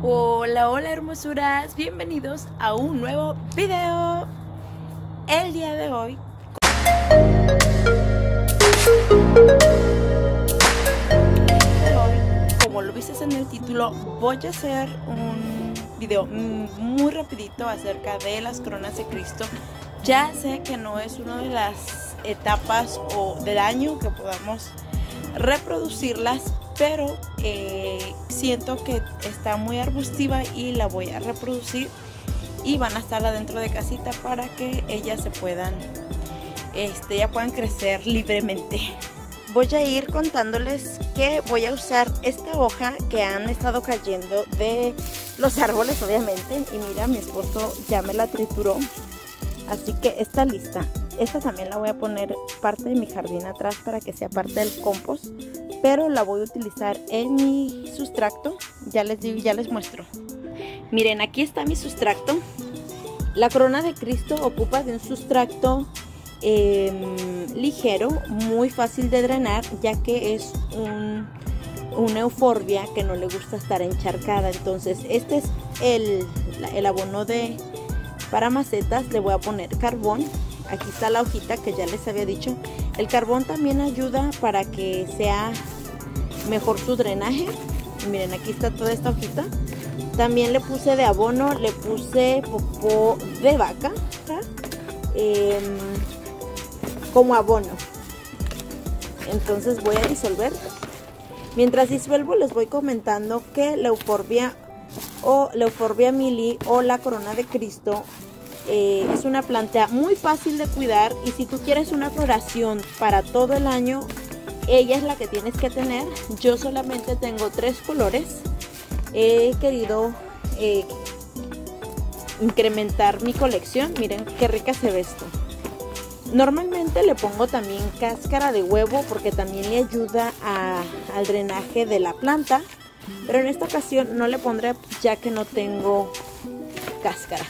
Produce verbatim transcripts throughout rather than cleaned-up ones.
Hola, hola hermosuras, bienvenidos a un nuevo video. El día de hoy, como lo viste en el título, voy a hacer un video muy rapidito acerca de las coronas de Cristo. Ya sé que no es una de las etapas o del año que podamos reproducirlas, pero eh, siento que está muy arbustiva y la voy a reproducir y van a estar adentro de casita para que ellas se puedan este, ya puedan crecer libremente. Voy a ir contándoles que voy a usar esta hoja que han estado cayendo de los árboles, obviamente, y mira, mi esposo ya me la trituró, así que está lista. Esta también la voy a poner parte de mi jardín atrás para que sea parte del compost, pero la voy a utilizar en mi sustracto. Ya les digo, ya les muestro. Miren, aquí está mi sustracto. La corona de Cristo ocupa de un sustracto eh, ligero, muy fácil de drenar, ya que es un, una euforbia que no le gusta estar encharcada. Entonces este es el, el abono de para macetas. Le voy a poner carbón. Aquí está la hojita que ya les había dicho. El carbón también ayuda para que sea mejor su drenaje. Y miren, aquí está toda esta hojita. También le puse de abono, le puse popó de vaca eh, como abono. Entonces voy a disolver. Mientras disuelvo les voy comentando que la euforbia o la euforbia mili o la corona de Cristo Eh, es una planta muy fácil de cuidar, y si tú quieres una floración para todo el año, ella es la que tienes que tener. Yo solamente tengo tres colores. He querido eh, incrementar mi colección. Miren qué rica se ve esto. Normalmente le pongo también cáscara de huevo porque también le ayuda a, al drenaje de la planta, pero en esta ocasión no le pondré ya que no tengo cáscaras.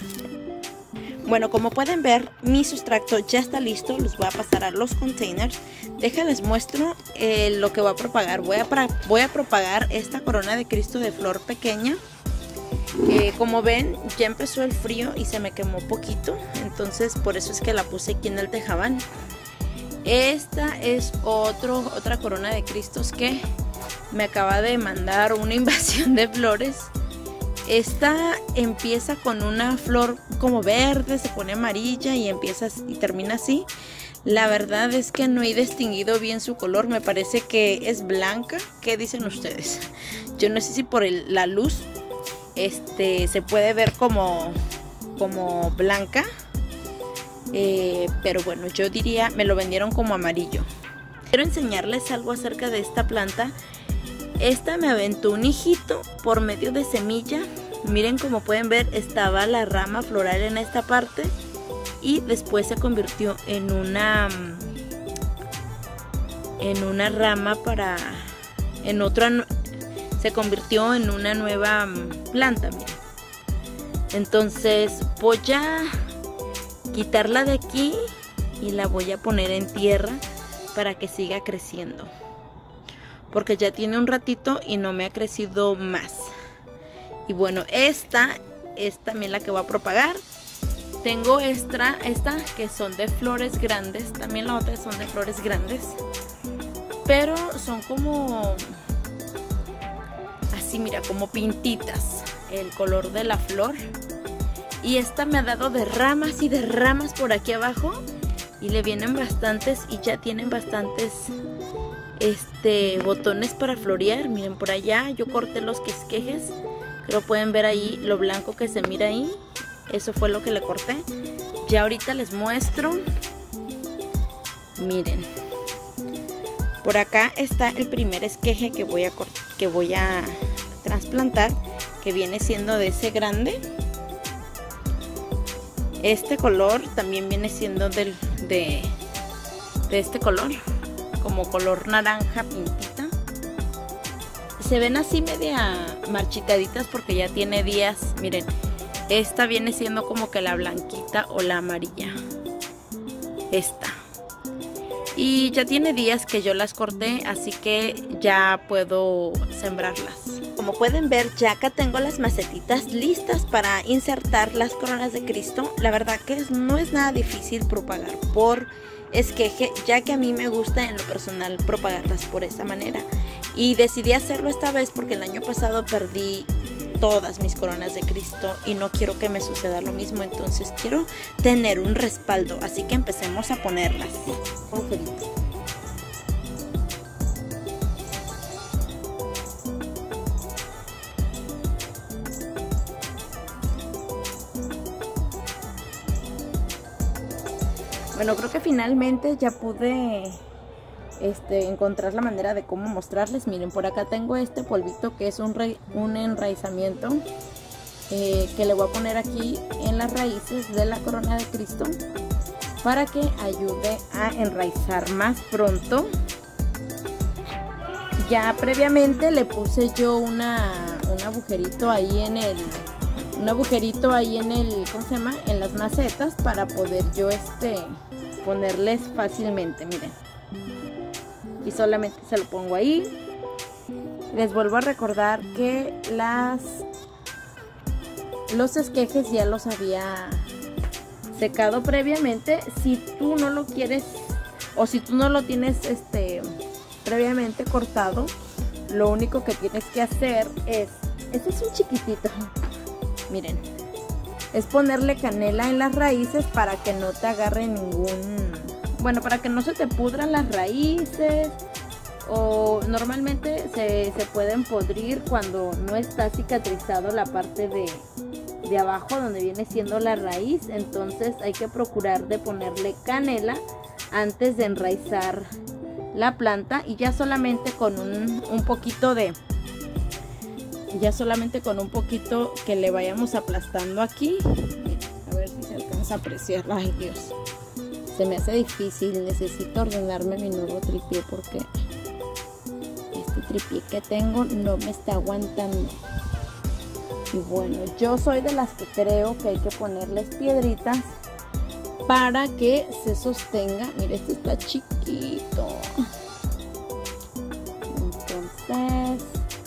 Bueno, como pueden ver, mi sustracto ya está listo. Los voy a pasar a los containers. Déjenles muestro eh, lo que voy a propagar. Voy a, voy a propagar esta corona de Cristo de flor pequeña. Eh, como ven, ya empezó el frío y se me quemó poquito. Entonces, por eso es que la puse aquí en el tejabán. Esta es otro, otra corona de Cristos que me acaba de mandar una invasión de flores. Esta empieza con una flor como verde, se pone amarilla y empieza y termina así. La verdad es que no he distinguido bien su color, me parece que es blanca. ¿Qué dicen ustedes? Yo no sé si por el, la luz este, se puede ver como, como blanca, eh, pero bueno, yo diría, me lo vendieron como amarillo. Quiero enseñarles algo acerca de esta planta. Esta me aventó un hijito por medio de semilla. Miren, como pueden ver, estaba la rama floral en esta parte y después se convirtió en una en una rama para en otra, se convirtió en una nueva planta. Miren. Entonces voy a quitarla de aquí y la voy a poner en tierra para que siga creciendo, porque ya tiene un ratito y no me ha crecido más. Y bueno, esta es también la que voy a propagar. Tengo esta, esta que son de flores grandes, también las otras son de flores grandes, pero son como así, mira, como pintitas el color de la flor. Y esta me ha dado de ramas y de ramas por aquí abajo, y le vienen bastantes y ya tienen bastantes este botones para florear. Miren, por allá yo corté los quisquejes, pero pueden ver ahí lo blanco que se mira ahí. Eso fue lo que le corté. Ya ahorita les muestro. Miren, por acá está el primer esqueje que voy a que voy a trasplantar, que viene siendo de ese grande. Este color también viene siendo del, de, de este color, como color naranja pintita. Se ven así media marchitaditas porque ya tiene días. Miren, esta viene siendo como que la blanquita o la amarilla. Esta. Y ya tiene días que yo las corté, así que ya puedo sembrarlas. Como como pueden ver, ya acá tengo las macetitas listas para insertar las coronas de Cristo. La verdad que no es nada difícil propagar por esqueje, ya que a mí me gusta en lo personal propagarlas por esta manera. Y decidí hacerlo esta vez porque el año pasado perdí todas mis coronas de Cristo y no quiero que me suceda lo mismo, entonces quiero tener un respaldo, así que empecemos a ponerlas. Bueno, creo que finalmente ya pude Este, encontrar la manera de cómo mostrarles. Miren, por acá tengo este polvito que es un, re, un enraizamiento eh, que le voy a poner aquí en las raíces de la corona de Cristo para que ayude a enraizar más pronto. Ya previamente le puse yo una, un agujerito ahí en el un agujerito ahí en el ¿cómo se llama? En las macetas para poder yo este ponerles fácilmente. Miren, y solamente se lo pongo ahí. Les vuelvo a recordar que las los esquejes ya los había secado previamente. Si tú no lo quieres o si tú no lo tienes este previamente cortado, lo único que tienes que hacer es, este es un chiquitito, miren, es ponerle canela en las raíces para que no te agarre ningún, bueno, para que no se te pudran las raíces, o normalmente se, se pueden podrir cuando no está cicatrizado la parte de, de abajo donde viene siendo la raíz. Entonces hay que procurar de ponerle canela antes de enraizar la planta, y ya solamente con un, un poquito de ya solamente con un poquito que le vayamos aplastando aquí, a ver si se alcanza a apreciar. Ay, Dios, se me hace difícil, necesito ordenarme mi nuevo tripié porque este tripié que tengo no me está aguantando. Y bueno, yo soy de las que creo que hay que ponerles piedritas para que se sostenga. Mira, este está chiquito. Entonces,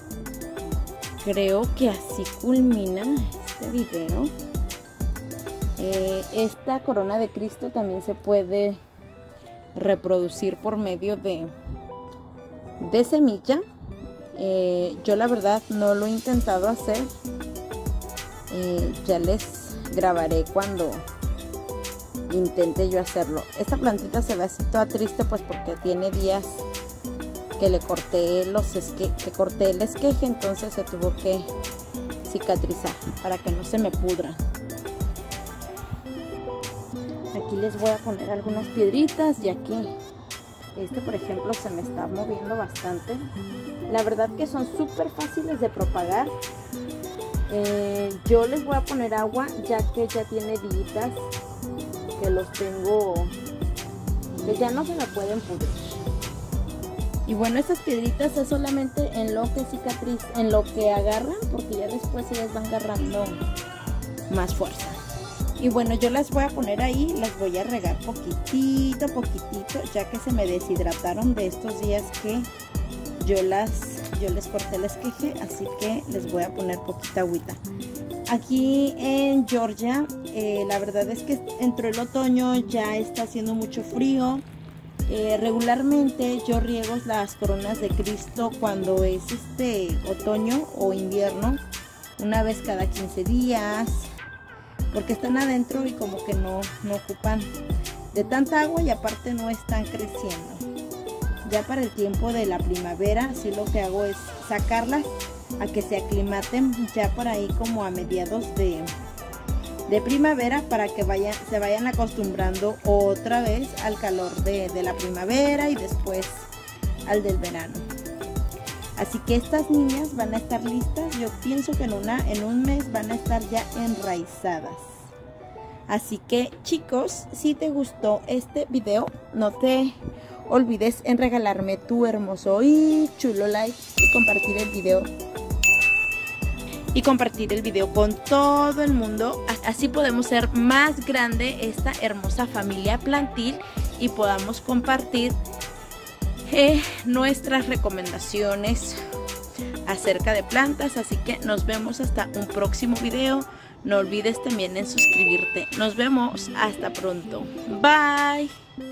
creo que así culmina este video. Eh, esta corona de Cristo también se puede reproducir por medio de, de semilla. Eh, yo la verdad no lo he intentado hacer. Eh, ya les grabaré cuando intente yo hacerlo. Esta plantita se ve así toda triste, pues porque tiene días que le corté los esque que corté el esqueje, entonces se tuvo que cicatrizar para que no se me pudra. Aquí les voy a poner algunas piedritas, ya que este, por ejemplo, se me está moviendo bastante. La verdad que son súper fáciles de propagar. Eh, yo les voy a poner agua, ya que ya tiene días que los tengo, que ya no se me pueden pudrir. Y bueno, estas piedritas es solamente en lo que cicatriz, en lo que agarran, porque ya después ellas van agarrando más fuerza. Y bueno, yo las voy a poner ahí, las voy a regar poquitito, poquitito, ya que se me deshidrataron de estos días que yo las, yo les corté el esqueje, así que les voy a poner poquita agüita. Aquí en Georgia, eh, la verdad es que entró el otoño, ya está haciendo mucho frío. Eh, regularmente yo riego las coronas de Cristo cuando es este otoño o invierno, una vez cada quince días, porque están adentro y como que no, no ocupan de tanta agua, y aparte no están creciendo. Ya para el tiempo de la primavera, sí, lo que hago es sacarlas a que se aclimaten ya por ahí como a mediados de, de primavera, para que vayan, se vayan acostumbrando otra vez al calor de, de la primavera y después al del verano. Así que estas niñas van a estar listas. Yo pienso que en, una, en un mes van a estar ya enraizadas. Así que, chicos, si te gustó este video, no te olvides en regalarme tu hermoso y chulo like y compartir el video. Y compartir el video con todo el mundo. Así podemos ser más grande esta hermosa familia plantil y podamos compartir eh, nuestras recomendaciones acerca de plantas. Así que nos vemos hasta un próximo video. No olvides también en suscribirte. Nos vemos hasta pronto. Bye.